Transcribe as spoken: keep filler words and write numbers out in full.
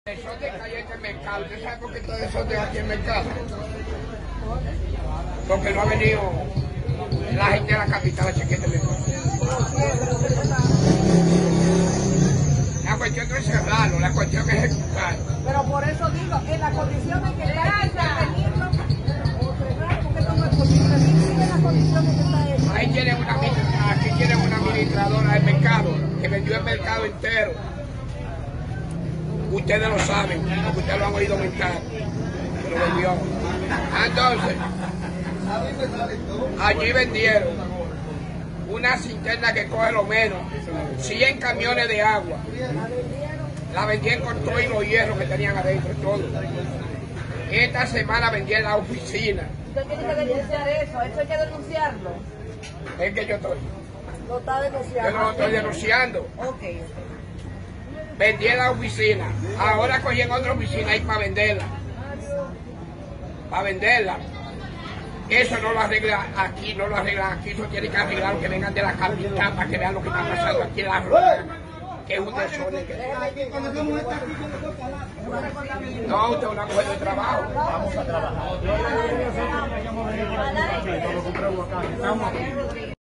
Eso de calle en el mercado, ¿usted sabe por qué todo eso de aquí en el mercado? Porque no ha venido la gente de la capital a chequear el mercado. La cuestión no es cerrarlo, la cuestión es ejecutarlo. Pero por eso digo que las condiciones que está hay que intervenirlo o cerrar, porque esto no es posible. Sigue las condiciones que está hecho. Ahí tienen una, aquí tienen una administradora del mercado que vendió el mercado entero. Ustedes lo saben, porque ustedes lo han oído mentar, pero lo vendió. Entonces, allí vendieron una cisterna que coge lo menos cien camiones de agua. La vendieron con todo y los hierros que tenían adentro, todo. Esta semana vendieron la oficina. Usted tiene que denunciar eso, eso hay que denunciarlo. Es que yo estoy. Lo está denunciando. Yo no lo estoy denunciando. Ok. Vendí la oficina, ahora cogí en otra oficina ahí para venderla, para venderla. Eso no lo arregla aquí, no lo arregla aquí, eso tiene que arreglar que vengan de la capital para que vean lo que está pasando aquí en la rueda, que es un desorden. Que... No, usted es una mujer de trabajo. Vamos a trabajar.